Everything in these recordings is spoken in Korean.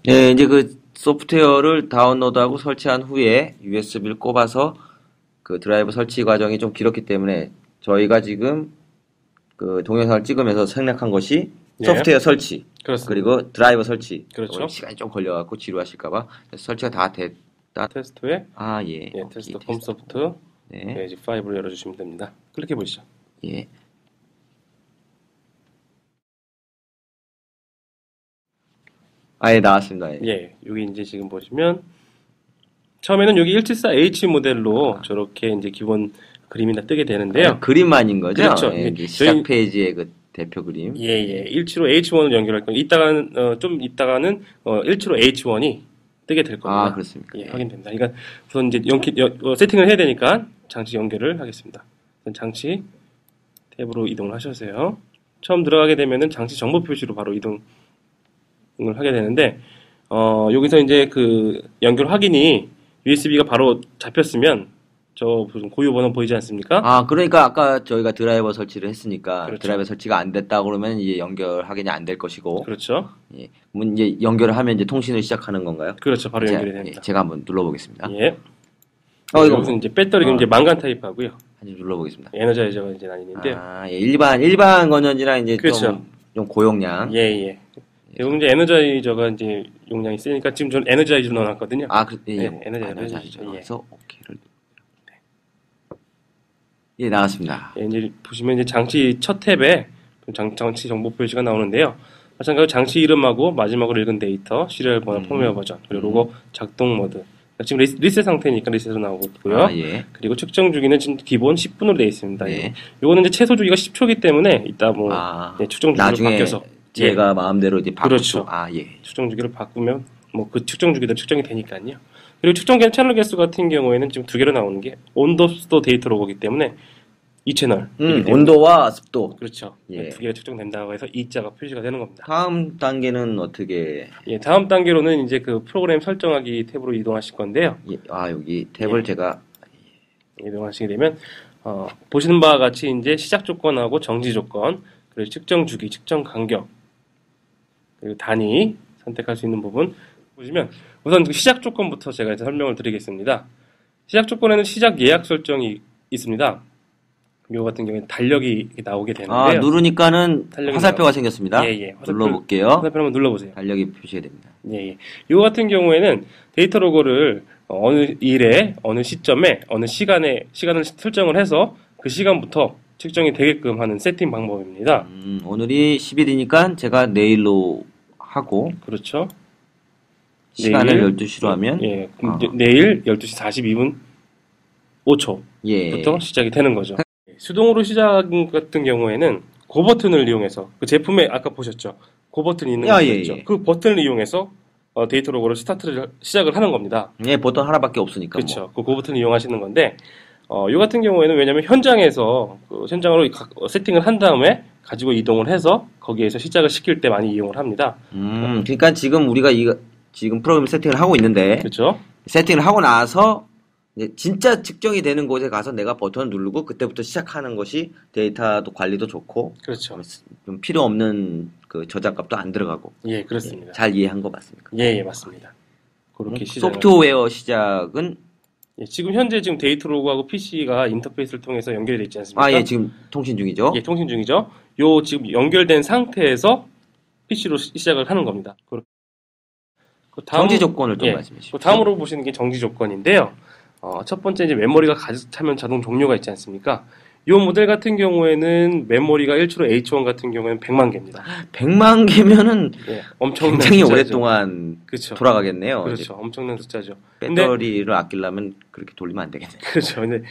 예, 이제 그 소프트웨어를 다운로드하고 설치한 후에 USB를 꼽아서 그 드라이버 설치 과정이 좀 길었기 때문에 저희가 지금 그 동영상을 찍으면서 생략한 것이 예. 소프트웨어 설치, 그렇습니다. 그리고 드라이버 설치. 그렇죠. 시간이 좀 걸려갖고 지루하실까봐 설치가 다 됐다. 테스트 후에 아, 예. 예, 오케이, 테스트 테스트. 홈소프트 네. 페이지 5를 열어주시면 됩니다. 클릭해 보시죠. 예. 아, 예, 나왔습니다. 예. 예, 여기 이제 지금 보시면 처음에는 여기 174H 모델로 저렇게 이제 기본 그림이 다 뜨게 되는데요. 그림만인 거죠? 그렇죠. 예, 예, 이제 시작 저희- 페이지의 그 대표 그림. 예, 예. 175H1을 연결할 거예요. 이따가는 좀 이따가는 175H1이 뜨게 될 겁니다. 아, 그렇습니까? 예, 확인됩니다. 그러니까 우선 이제 세팅을 해야 되니까 장치 연결을 하겠습니다. 우선 장치 탭으로 이동을 하셔서요. 처음 들어가게 되면은 장치 정보 표시로 바로 이동을 하게 되는데 여기서 이제 그 연결 확인이 USB가 바로 잡혔으면 저 무슨 고유 번호 보이지 않습니까? 아, 그러니까 아까 저희가 드라이버 설치를 했으니까 그렇죠. 드라이버 설치가 안 됐다 그러면 이제 연결 확인이 안 될 것이고, 그렇죠. 예. 그러면 이제 연결을 하면 이제 통신을 시작하는 건가요? 그렇죠. 바로 연결이 예, 됩니다. 제가 한번 눌러보겠습니다. 예. 이거 여기서 이제 배터리가 이제 망간 타입하고요. 한번 눌러보겠습니다. 에너자이저가 이제 아닌데. 아, 예, 일반 건전지랑 이제 그렇죠. 좀 고용량. 예, 예. 여기 이제 에너자이저가 이제 용량이 세니까 지금 저는 에너자이저 넣어놨거든요. 아, 예, 네, 뭐, 에너자이저 에너자이저 해주시죠. 넣어서 오케이를. 예, 나왔습니다. 예, 이제 보시면 이제 장치 첫 탭에 장치 정보 표시가 나오는데요. 마찬가지로 장치 이름하고 마지막으로 읽은 데이터, 시리얼 번호, 펌웨어 버전, 그리고 로고 작동 모드. 지금 리셋 상태니까 리셋으로 나오고 있고요. 아, 예. 그리고 측정 주기는 지금 기본 10분으로 되어 있습니다. 네. 요거는 이제 최소 주기가 10초이기 때문에 이따 뭐 예, 측정 주기를 나중에 바뀌어서 제가 마음대로 이제 바꾸고. 그렇죠. 아, 예. 측정 주기를 바꾸면 뭐 그 측정 주기대로 측정이 되니까요. 그리고 측정 채널 개수 같은 경우에는 지금 두 개로 나오는 게 온도, 습도, 데이터 로고기 때문에 이 채널. 온도와 습도. 그렇죠. 예. 두 개가 측정된다고 해서 이자가 표시가 되는 겁니다. 다음 단계는 어떻게? 예, 다음 단계로는 이제 그 프로그램 설정하기 탭으로 이동하실 건데요. 예, 아, 여기 탭을 예. 제가 이동하시게 되면 보시는 바와 같이 이제 시작 조건하고 정지 조건, 그리고 측정 주기, 측정 간격, 그리고 단위 선택할 수 있는 부분 보시면 우선 그 시작 조건부터 제가 이제 설명을 드리겠습니다. 시작 조건에는 시작 예약 설정이 있습니다. 요 같은 경우에 달력이 이렇게 나오게 되는데요. 누르니까는 달력이 화살표가 나와요. 생겼습니다. 예, 예. 눌러볼게요. 화살표 한번 눌러보세요. 달력이 표시가 됩니다. 예, 예. 요 같은 경우에는 데이터 로고를 어느 일에, 어느 시점에, 어느 시간을 설정을 해서 그 시간부터 측정이 되게끔 하는 세팅 방법입니다. 오늘이 10일이니까 제가 내일로 하고, 그렇죠. 시간을 내일, 12시로 하면, 예, 그럼 이제 내일 12시 42분 5초부터 예. 시작이 되는 거죠. 수동으로 시작 같은 경우에는 그 버튼을 이용해서 그 제품에 아까 보셨죠? 그 버튼이 있는 거 예, 있죠? 예. 그 버튼을 이용해서 데이터 로고를 시작을 하는 겁니다. 예, 보통 하나밖에 없으니까. 그렇죠. 그 버튼을 이용하시는 건데 요 같은 경우에는 왜냐면 현장에서 그 현장으로 세팅을 한 다음에 가지고 이동을 해서 거기에서 시작을 시킬 때 많이 이용을 합니다. 그러니까 지금 우리가 지금 프로그램 세팅을 하고 있는데, 그렇죠? 세팅을 하고 나서, 이제 진짜 측정이 되는 곳에 가서 내가 버튼을 누르고, 그때부터 시작하는 것이 데이터도 관리도 좋고, 그렇죠. 좀 필요 없는 그 저장값도 안 들어가고. 예, 그렇습니다. 잘 이해한 거 맞습니까? 예, 예, 맞습니다. 그렇게 시작. 소프트웨어 시작은, 예, 지금 현재 데이터 로그하고 PC가 인터페이스를 통해서 연결이 되어 있지 않습니까? 예, 지금 통신 중이죠. 예, 통신 중이죠. 요 지금 연결된 상태에서 PC로 시작을 하는 겁니다. 그 정지 조건을 좀 예, 말씀해 주시죠. 그 다음으로 보시는 게 정지 조건인데요. 첫 번째 이제 메모리가 가득 차면 자동 종료가 있지 않습니까? 이 모델 같은 경우에는 메모리가 175 H1 같은 경우에는 100만 개입니다. 100만 개면은 예, 엄청난 굉장히 숫자죠. 오랫동안 그렇죠. 돌아가겠네요. 그렇죠. 이제 엄청난 숫자죠. 배터리를 아끼려면 그렇게 돌리면 안 되겠네요. 그렇죠. 근데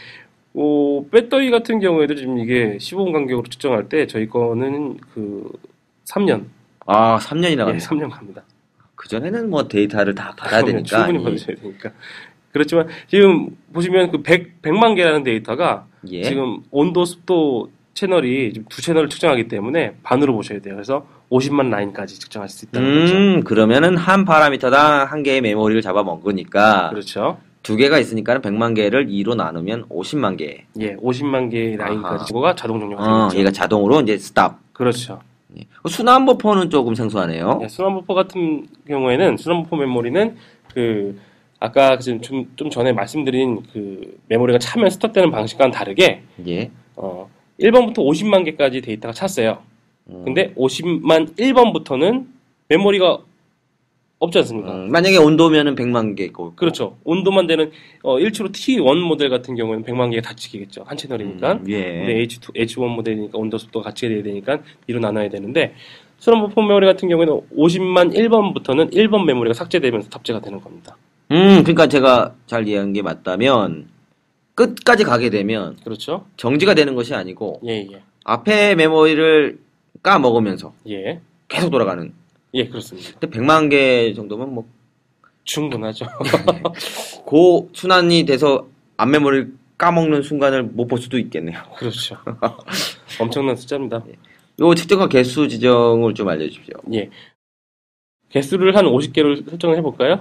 배터리 같은 경우에도 지금 이게 15분 간격으로 측정할 때 저희 거는 그 3년. 아, 3년이나 예, 가네요. 3년 갑니다. 그전에는 뭐 데이터를 다 받아야 그러면 되니까. 충분히 예. 받으셔야 되니까. 그렇지만 지금 보시면 그 100만 개라는 데이터가 예. 지금 온도, 습도 채널이 지금 두 채널을 측정하기 때문에 반으로 보셔야 돼요. 그래서 50만 라인까지 측정할 수 있다는 거죠. 그러면은 한 파라미터당 한 개의 메모리를 잡아먹으니까 그렇죠. 두 개가 있으니까 100만 개를 2로 나누면 50만 개. 예, 50만 개의 라인까지 아하. 그거가 자동 종료가 되겠죠. 얘가 자동으로 이제 스탑. 그렇죠. 순환 버퍼는 조금 생소하네요. 네, 순환버퍼 같은 경우에는 순환버퍼 메모리는 그 아까 좀 전에 말씀드린 그 메모리가 차면 스톱되는 방식과는 다르게 예. 1번부터 50만 개까지 데이터가 찼어요. 근데 50만 1번부터는 메모리가 없지 않습니까? 만약에 온도면은 100만 개 있고. 그렇죠. 온도만 되는 1초로 T1 모델 같은 경우에는 100만 개가 다 찍히겠죠. 한 채널이니까. 예. 근데 H1 모델이니까 온도 속도가 같이 돼야 되니까 B로 나눠야 되는데 순환버퍼 메모리 같은 경우에는 50만 1번부터는 1번 메모리가 삭제되면서 탑재가 되는 겁니다. 그러니까 제가 잘 이해한 게 맞다면 끝까지 가게 되면 그렇죠. 정지가 되는 것이 아니고 예. 앞에 메모리를 까먹으면서 예. 계속 돌아가는. 예, 그렇습니다. 근데 100만 개 정도면 뭐 충분하죠. 고 순환이 돼서 앞 메모리를 까먹는 순간을 못 볼 수도 있겠네요. 그렇죠. 엄청난 숫자입니다. 요 측정과 개수 지정을 좀 알려주십시오. 예. 개수를 한 50개로 설정을 해볼까요?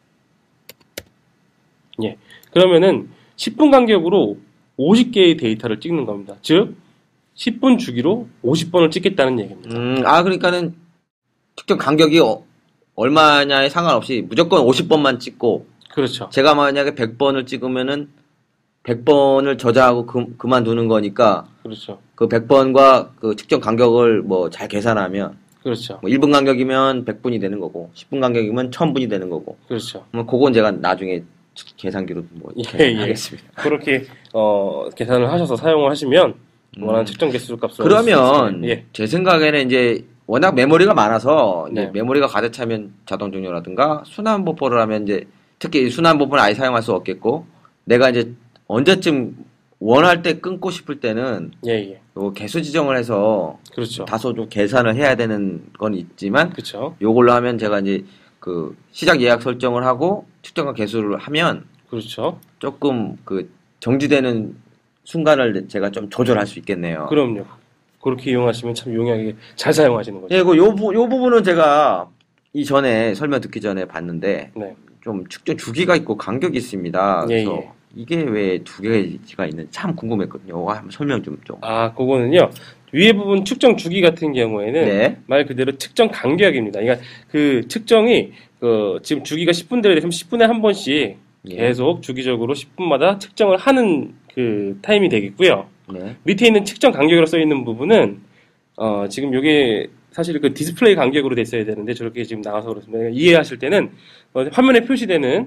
예. 그러면은 10분 간격으로 50개의 데이터를 찍는 겁니다. 즉, 10분 주기로 50번을 찍겠다는 얘기입니다. 그러니까는 측정 간격이 얼마냐에 상관없이 무조건 50번만 찍고, 그렇죠. 제가 만약에 100번을 찍으면은 100번을 저장하고 그만두는 거니까, 그렇죠. 그 100번과 그 측정 간격을 뭐 잘 계산하면, 그렇죠. 뭐 1분 간격이면 100분이 되는 거고, 10분 간격이면 1000분이 되는 거고, 그렇죠. 뭐 그건 제가 나중에 계산기로 뭐 하겠습니다. 그렇게 계산을 하셔서 사용을 하시면 원하는 측정 개수 값을 그러면 예. 제 생각에는 이제 워낙 메모리가 많아서 이제 네. 메모리가 가득 차면 자동 종료라든가 순환 버퍼를 하면 이제 특히 순환 버퍼는 아예 사용할 수 없겠고 내가 이제 언제쯤 원할 때 끊고 싶을 때는 예. 요 개수 지정을 해서 그렇죠. 다소 좀 계산을 해야 되는 건 있지만 그렇죠. 요걸로 하면 제가 이제 그 시작 예약 설정을 하고 측정과 개수를 하면 그렇죠. 조금 그 정지되는 순간을 제가 좀 조절할 수 있겠네요. 그럼요. 그렇게 이용하시면 참 용이하게 잘 사용하시는 거죠. 예, 요 부분은 제가 이전에 설명 듣기 전에 봤는데 네. 좀 측정 주기가 있고 간격이 있습니다. 예, 그래서 예. 이게 왜 두 개가 있는지 참 궁금했거든요. 이거 한번 설명 좀. 그거는요. 위에 부분 측정 주기 같은 경우에는 네. 말 그대로 측정 간격입니다. 그러니까 그 측정이 지금 주기가 10분대로 되면 10분에 한 번씩 예. 계속 주기적으로 10분마다 측정을 하는 그 타임이 되겠고요. 네. 밑에 있는 측정 간격으로 써 있는 부분은 지금 이게 사실 그 디스플레이 간격으로 돼 있어야 되는데 저렇게 지금 나와서 그렇습니다. 이해하실 때는 화면에 표시되는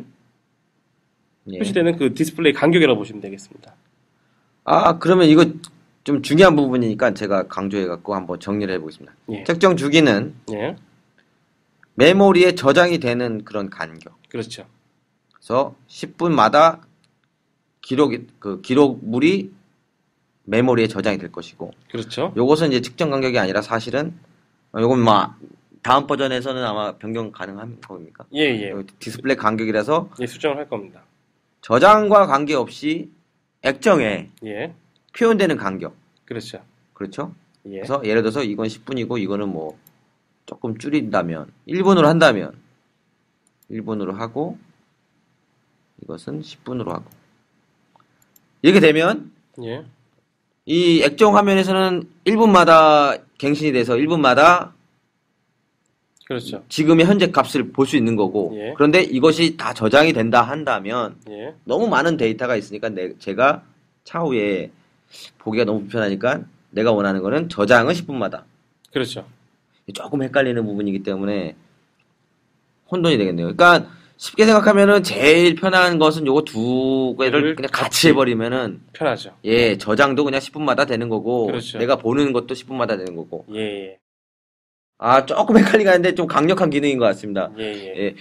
예. 그 디스플레이 간격이라고 보시면 되겠습니다. 그러면 이거 좀 중요한 부분이니까 제가 강조해갖고 한번 정리를 해보겠습니다. 예. 측정 주기는 예. 메모리에 저장이 되는 그런 간격. 그렇죠. 그래서 10분마다 기록물이 메모리에 저장이 될 것이고, 그렇죠. 요것은 이제 측정 간격이 아니라 사실은, 요건 다음 버전에서는 아마 변경 가능한 겁니까? 예. 디스플레이 간격이라서 예, 수정을 할 겁니다. 저장과 관계없이 액정에 예. 표현되는 간격. 그렇죠. 그렇죠? 예. 그래서 예를 들어서 이건 10분이고 이거는 뭐 조금 줄인다면 1분으로 한다면 1분으로 하고 이것은 10분으로 하고 이렇게 되면 예. 이 액정 화면에서는 1분마다 갱신이 돼서 1분마다 그렇죠. 지금의 현재 값을 볼 수 있는 거고 예. 그런데 이것이 다 저장이 된다 한다면 예. 너무 많은 데이터가 있으니까 제가 차후에 보기가 너무 불편하니까 내가 원하는 거는 저장은 10분마다. 그렇죠. 조금 헷갈리는 부분이기 때문에 혼돈이 되겠네요. 그러니까 쉽게 생각하면은 제일 편한 것은 요거 두 개를 그냥 같이 해버리면은 편하죠. 예 저장도 그냥 10분마다 되는 거고 그렇죠. 내가 보는 것도 10분마다 되는 거고 예. 조금 헷갈리긴 하는데 좀 강력한 기능인 것 같습니다. 예.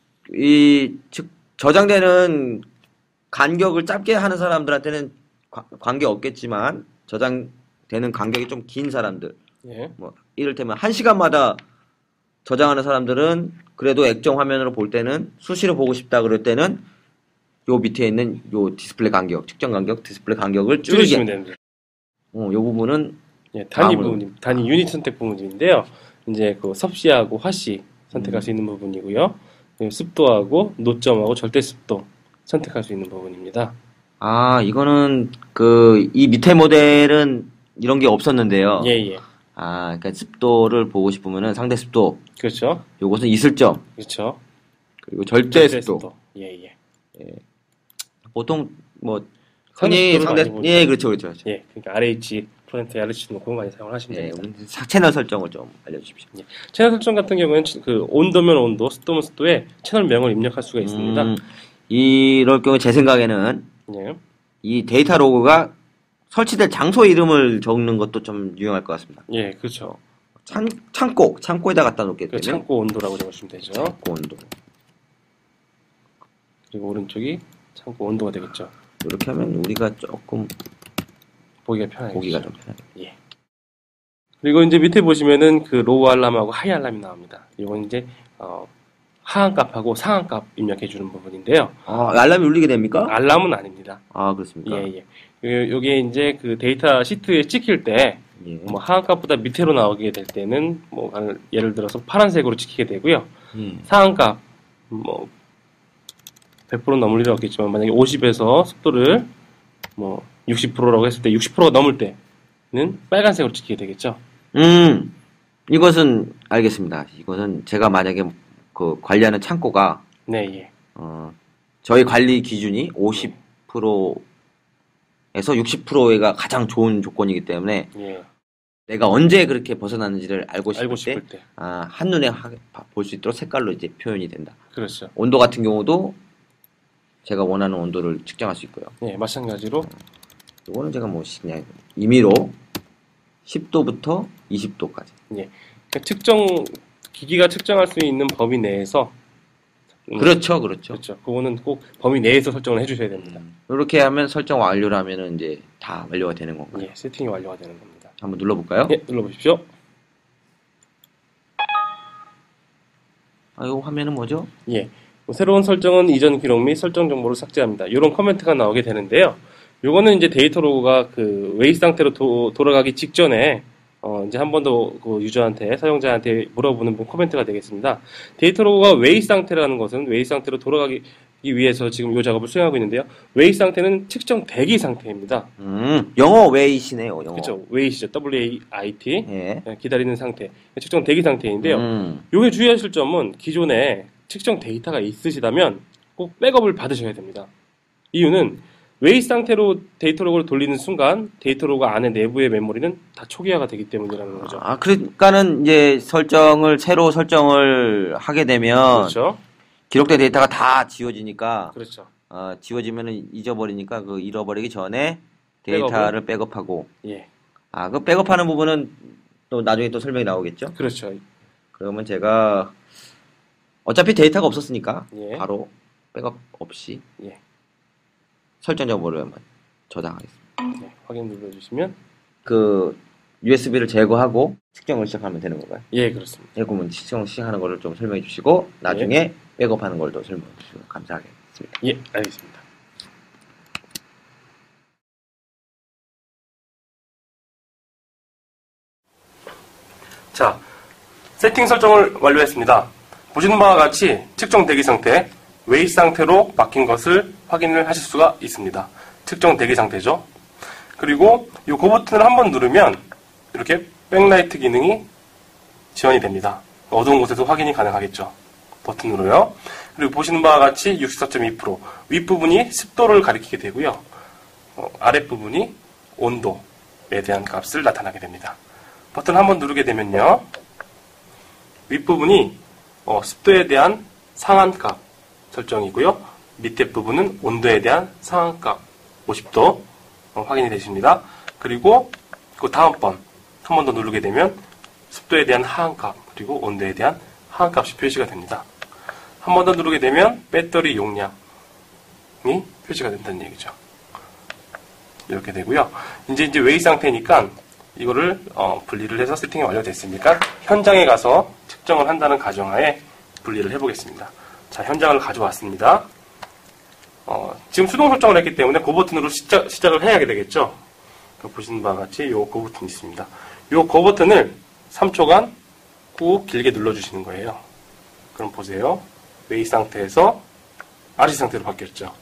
저장되는 간격을 짧게 하는 사람들한테는 관계 없겠지만 저장되는 간격이 좀 긴 사람들 예. 뭐 이를테면 1시간마다 저장하는 사람들은 그래도 액정 화면으로 볼 때는 수시로 보고 싶다 그럴 때는 요 밑에 있는 요 디스플레이 간격, 측정 간격, 디스플레이 간격을 줄이시면 됩니다. 요 부분은 예, 단위 유닛 선택 부분인데요. 이제 그 섭씨하고 화씨 선택할 수 있는 부분이고요. 그리고 습도하고 노점하고 절대 습도 선택할 수 있는 부분입니다. 이거는 이 밑에 모델은 이런 게 없었는데요. 예. 아, 그러니까 습도를 보고 싶으면은 상대 습도, 그렇죠. 요것은 이슬점, 그렇죠. 그리고 절대 습도. 예, 예. 보통 뭐 상대 흔히 습도를 상대 많이 보죠. 예, 그렇죠, 그렇죠. 그렇죠. 예, 그러니까 RH, 프로센트, RH 놓고 많이 사용을 하시면 예, 됩니다. 우리 채널 설정을 좀 알려주십시오. 채널 설정 같은 경우에는 그 온도면 온도, 습도면 습도에 채널명을 입력할 수가 있습니다. 이럴 경우 제 생각에는 예. 이 데이터 로그가 설치될 장소 이름을 적는 것도 좀 유용할 것 같습니다. 예, 그렇죠. 창고에다 갖다 놓기 그 때문에 창고 온도라고 적으시면 되죠. 창고 온도. 그리고 오른쪽이 창고 온도가 되겠죠. 이렇게 하면 우리가 조금 보기가 편하겠죠. 보기가 좀 편하게. 예. 그리고 이제 밑에 보시면은 그 로우 알람하고 하이 알람이 나옵니다. 이건 이제 하한 값하고 상한 값 입력해 주는 부분인데요. 아, 알람이 울리게 됩니까? 알람은 아닙니다. 아, 그렇습니까? 예, 예. 요게 이제 그 데이터 시트에 찍힐 때 예. 뭐 하한 값보다 밑으로 나오게 될 때는 뭐 예를 들어서 파란색으로 찍히게 되고요. 상한 값 뭐 100% 넘을 일은 없겠지만 만약에 50에서 습도를 뭐 60%라고 했을 때 60%가 넘을 때는 빨간색으로 찍히게 되겠죠. 이것은 알겠습니다. 이것은 제가 만약에 그 관리하는 창고가 네, 예. 저희 관리 기준이 50%에서 60%가 가장 좋은 조건이기 때문에 예. 내가 언제 그렇게 벗어났는지를 알고 알고 싶을 싶을 때, 때. 한눈에 볼 수 있도록 색깔로 이제 표현이 된다. 그렇죠. 온도 같은 경우도 제가 원하는 온도를 측정할 수 있고요. 예, 마찬가지로 이거는 제가 뭐 그냥 임의로 10도부터 20도까지. 예. 그러니까 기기가 측정할 수 있는 범위 내에서 그렇죠. 그렇죠. 그거는 꼭 범위 내에서 설정을 해주셔야 됩니다. 이렇게 하면 설정 완료를 하면은 이제 다 완료가 되는 건가요? 예, 세팅이 완료가 되는 겁니다. 한번 눌러볼까요? 예, 눌러보십시오. 이 화면은 뭐죠? 예. 새로운 설정은 이전 기록 및 설정 정보를 삭제합니다. 이런 코멘트가 나오게 되는데요. 요거는 이제 데이터 로그가 그 웨이 상태로 돌아가기 직전에 이제 한 번 더 그 유저한테 사용자한테 물어보는 코멘트가 되겠습니다. 데이터 로그가 웨이 상태라는 것은 웨이 상태로 돌아가기 위해서 지금 이 작업을 수행하고 있는데요. 웨이 상태는 측정 대기 상태입니다. 영어 웨이시네요. 영어. 그렇죠. 웨이시죠. WAIT. 예. 기다리는 상태. 측정 대기 상태인데요. 요게 주의하실 점은 기존에 측정 데이터가 있으시다면 꼭 백업을 받으셔야 됩니다. 이유는 웨이 상태로 데이터 로그를 돌리는 순간 데이터 로그 안에 내부의 메모리는 다 초기화가 되기 때문이라는 거죠. 그러니까는 이제 새로 설정을 하게 되면 그렇죠. 기록된 데이터가 다 지워지니까 그렇죠. 지워지면은 잊어버리니까 그 잃어버리기 전에 데이터를 백업하고 예. 그 백업하는 부분은 또 나중에 또 설명이 나오겠죠? 그렇죠. 그러면 제가 어차피 데이터가 없었으니까 예. 바로 백업 없이 예. 설정 정보를 저장하겠습니다. 네, 확인 눌러주시면 그 USB를 제거하고 측정을 시작하면 되는 건가요? 예, 그렇습니다. 예, 그러면 측정 시작하는 거를 좀 설명해 주시고 나중에 백업하는 걸 또 설명해 주시면 감사하겠습니다. 예, 알겠습니다. 자, 세팅 설정을 완료했습니다. 보시는 바와 같이 측정 대기 상태, 웨이 상태로 바뀐 것을 확인을 하실 수가 있습니다. 측정 대기 상태죠. 그리고 이 고 버튼을 한번 누르면 이렇게 백라이트 기능이 지원이 됩니다. 어두운 곳에서 확인이 가능하겠죠. 버튼으로요. 그리고 보시는 바와 같이 64.2% 윗부분이 습도를 가리키게 되고요. 아랫부분이 온도에 대한 값을 나타나게 됩니다. 버튼 한번 누르게 되면요. 윗부분이 습도에 대한 상한값 설정이고요. 밑에 부분은 온도에 대한 상한값 50도 확인이 되십니다. 그리고 그 다음 번 한 번 더 누르게 되면 습도에 대한 하한값 그리고 온도에 대한 하한값이 표시가 됩니다. 한 번 더 누르게 되면 배터리 용량이 표시가 된다는 얘기죠. 이렇게 되고요. 이제 웨이 상태니까 이거를 분리를 해서 세팅이 완료됐으니까 현장에 가서 측정을 한다는 가정하에 분리를 해보겠습니다. 자, 현장을 가져왔습니다. 지금 수동 설정을 했기 때문에 고 버튼으로 시작을 해야 되겠죠. 보시는 바와 같이 요 고 버튼이 있습니다. 요 고 버튼을 3초간 꾹 길게 눌러주시는 거예요. 그럼 보세요. 웨이 상태에서 REC 상태로 바뀌었죠.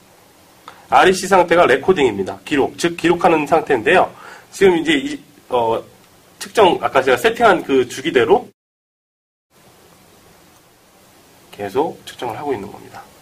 REC 상태가 레코딩입니다. 기록, 즉 기록하는 상태인데요. 지금 이제 아까 제가 세팅한 그 주기대로 계속 측정을 하고 있는 겁니다.